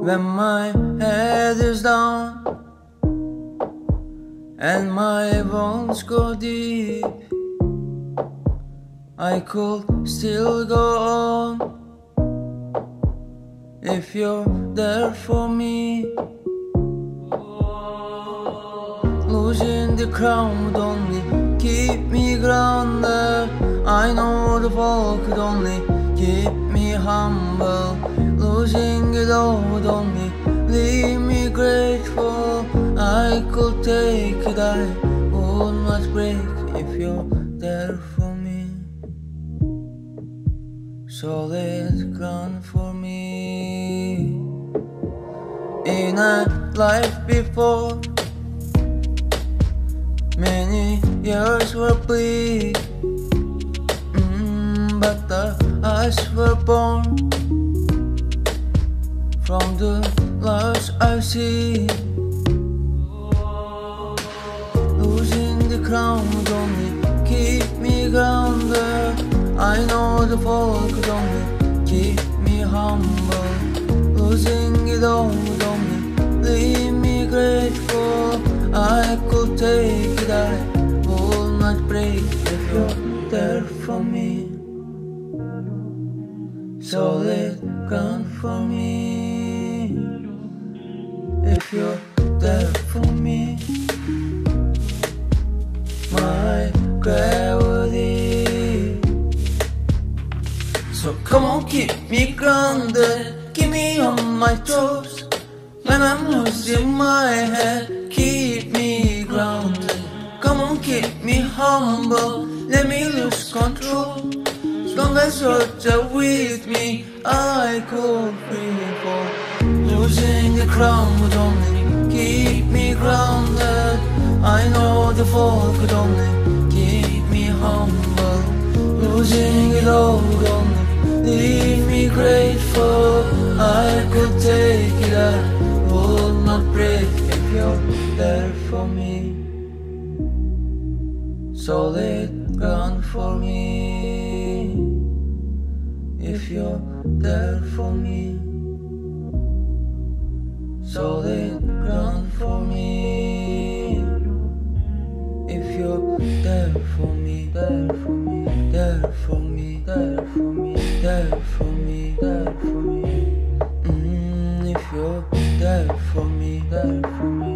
when my head is down and my bones go deep. I could still go on if you're there for me. Losing the crown would only keep me grounded. I know the fall could only keep me humble. Losing it all would only leave me grateful. I could take it, I would not break if you're there for me. Solid ground for me. In a life before, many years were bleak, but the us were born from the loss I see. Losing the crown would only keep me grounded. I know the fall could only keep me humble. Losing it all would only leave me grateful. I could take it, I will not break if you're there for me. Solid ground for me. If you're there for me. My gravity. So come on, keep me grounded, keep me on my toes. When I'm losing my head, keep me grounded. Come on, keep me humble, let me lose control. As long as you're there with me, I could free fall. Losing the crown would only keep me grounded. I know the fall could only keep me humble. Losing it all would only leave me grateful. I could take it, I would not break if you're there for me. Solid ground for me. If you're there for me. Solid ground for me. If you're there for me, there for me, there for me, there for me, there for me, there for me. If you're there for me, there for me.